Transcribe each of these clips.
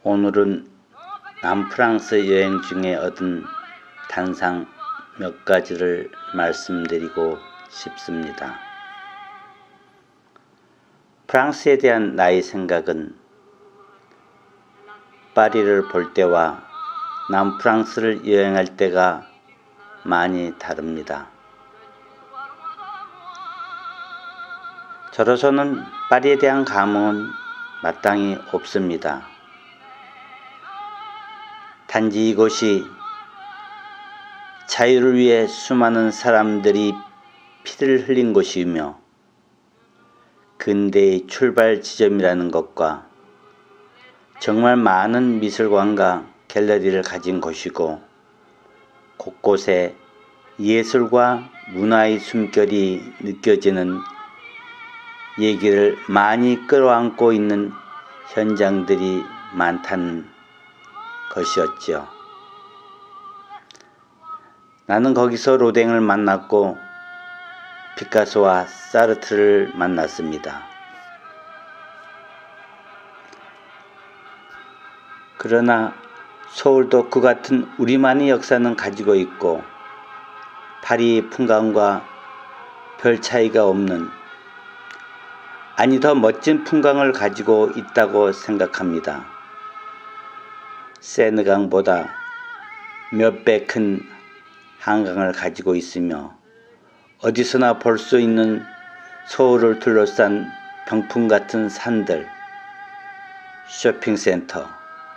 오늘은 남프랑스 여행 중에 얻은 단상 몇 가지를 말씀드리고 싶습니다. 프랑스에 대한 나의 생각은 파리를 볼 때와 남프랑스를 여행할 때가 많이 다릅니다. 저로서는 파리에 대한 감흥은 마땅히 없습니다. 단지 이곳이 자유를 위해 수많은 사람들이 피를 흘린 곳이며 근대의 출발 지점이라는 것과 정말 많은 미술관과 갤러리를 가진 곳이고 곳곳에 예술과 문화의 숨결이 느껴지는 얘기를 많이 끌어안고 있는 현장들이 많다는 것이었죠. 나는 거기서 로댕을 만났고 피카소와 사르트를 만났습니다. 그러나 서울도 그 같은 우리만의 역사는 가지고 있고 파리의 풍광과 별 차이가 없는, 아니 더 멋진 풍광을 가지고 있다고 생각합니다. 세느강보다 몇 배 큰 한강을 가지고 있으며 어디서나 볼 수 있는 서울을 둘러싼 병풍 같은 산들, 쇼핑센터,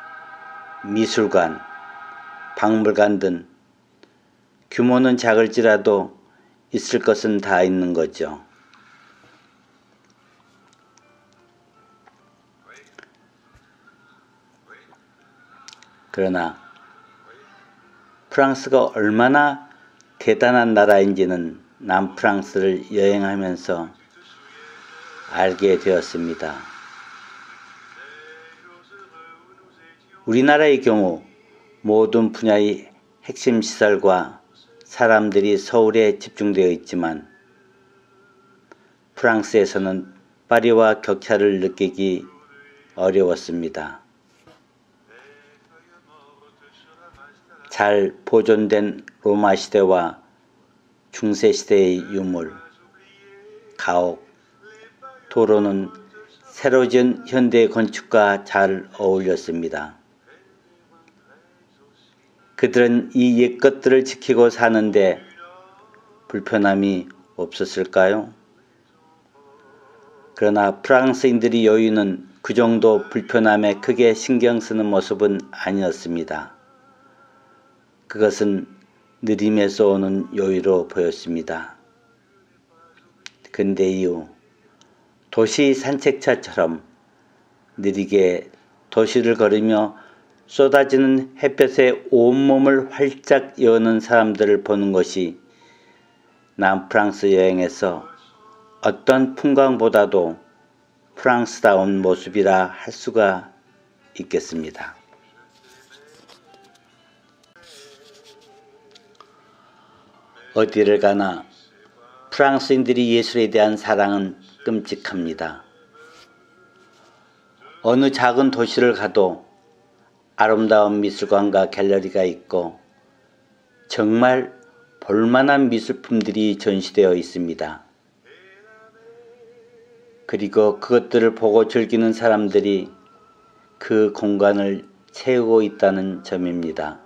미술관, 박물관 등 규모는 작을지라도 있을 것은 다 있는 거죠. 그러나 프랑스가 얼마나 대단한 나라인지는 남프랑스를 여행하면서 알게 되었습니다. 우리나라의 경우 모든 분야의 핵심 시설과 사람들이 서울에 집중되어 있지만 프랑스에서는 파리와 격차를 느끼기 어려웠습니다. 잘 보존된 로마 시대와 중세 시대의 유물, 가옥, 도로는 새로 지은 현대 건축과 잘 어울렸습니다. 그들은 이 옛것들을 지키고 사는데 불편함이 없었을까요? 그러나 프랑스인들의 여유는 그 정도 불편함에 크게 신경 쓰는 모습은 아니었습니다. 그것은 느림에서 오는 여유로 보였습니다. 근대 이후 도시 산책차처럼 느리게 도시를 걸으며 쏟아지는 햇볕에 온몸을 활짝 여는 사람들을 보는 것이 남프랑스 여행에서 어떤 풍광보다도 프랑스다운 모습이라 할 수가 있겠습니다. 어디를 가나 프랑스인들이 예술에 대한 사랑은 끔찍합니다. 어느 작은 도시를 가도 아름다운 미술관과 갤러리가 있고 정말 볼만한 미술품들이 전시되어 있습니다. 그리고 그것들을 보고 즐기는 사람들이 그 공간을 채우고 있다는 점입니다.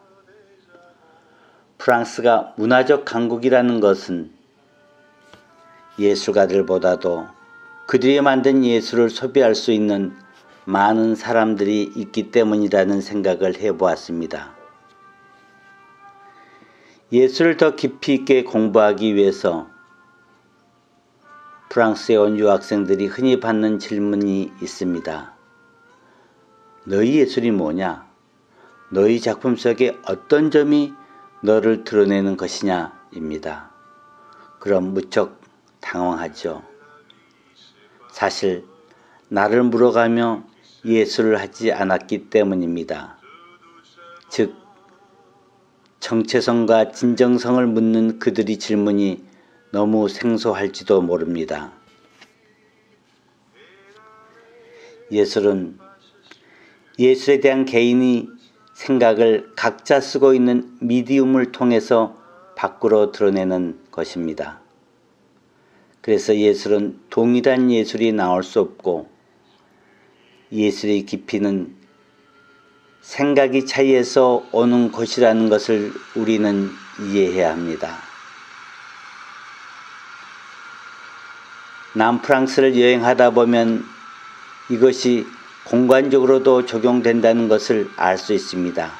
프랑스가 문화적 강국이라는 것은 예술가들보다도 그들이 만든 예술을 소비할 수 있는 많은 사람들이 있기 때문이라는 생각을 해보았습니다. 예술을 더 깊이 있게 공부하기 위해서 프랑스에 온 유학생들이 흔히 받는 질문이 있습니다. 너희 예술이 뭐냐? 너희 작품 속에 어떤 점이 너를 드러내는 것이냐? 입니다. 그럼 무척 당황하죠. 사실 나를 물어가며 예술을 하지 않았기 때문입니다. 즉 정체성과 진정성을 묻는 그들의 질문이 너무 생소할지도 모릅니다. 예술은 예술에 대한 개인이 생각을 각자 쓰고 있는 미디움을 통해서 밖으로 드러내는 것입니다. 그래서 예술은 동일한 예술이 나올 수 없고 예술의 깊이는 생각의 차이에서 오는 것이라는 것을 우리는 이해해야 합니다. 남프랑스를 여행하다 보면 이것이 공간적으로도 적용된다는 것을 알 수 있습니다.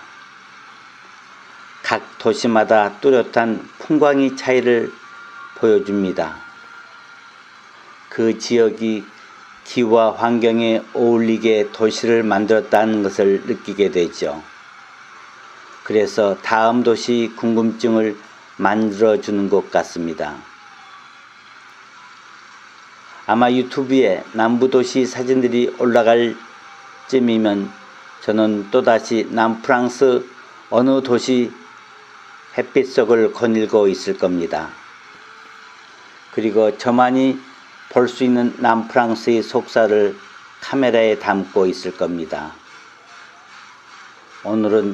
각 도시마다 뚜렷한 풍광의 차이를 보여줍니다. 그 지역이 기후와 환경에 어울리게 도시를 만들었다는 것을 느끼게 되죠. 그래서 다음 도시 궁금증을 만들어주는 것 같습니다. 아마 유튜브에 남부도시 사진들이 올라갈 쯤이면 저는 또다시 남프랑스 어느 도시 햇빛 속을 거닐고 있을 겁니다. 그리고 저만이 볼 수 있는 남프랑스의 속사를 카메라에 담고 있을 겁니다. 오늘은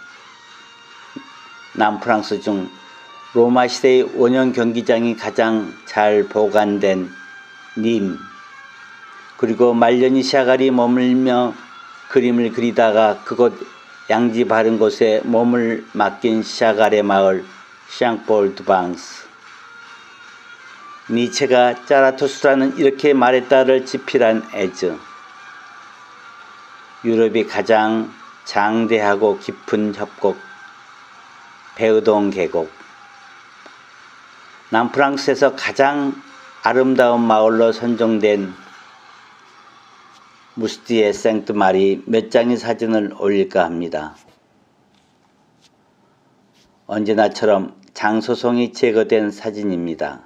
남프랑스 중 로마 시대의 원형 경기장이 가장 잘 보관된 님, 그리고 말년이 샤갈이 머물며 그림을 그리다가 그곳 양지 바른 곳에 몸을 맡긴 샤갈의 마을 샹폴드방스, 니체가 짜라투스트라는 이렇게 말했다를 지필한 에즈, 유럽이 가장 장대하고 깊은 협곡 베으동 계곡, 남프랑스에서 가장 아름다운 마을로 선정된 무스티에 생트 마리 몇 장의 사진을 올릴까 합니다. 언제나처럼 장소송이 제거된 사진입니다.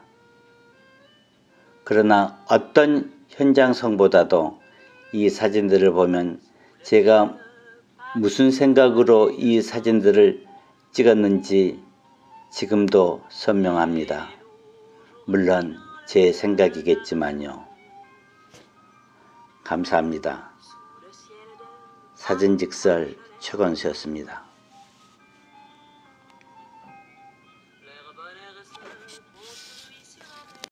그러나 어떤 현장성보다도 이 사진들을 보면 제가 무슨 생각으로 이 사진들을 찍었는지 지금도 선명합니다. 물론 제 생각이겠지만요. 감사합니다. 사진직설 최건수였습니다.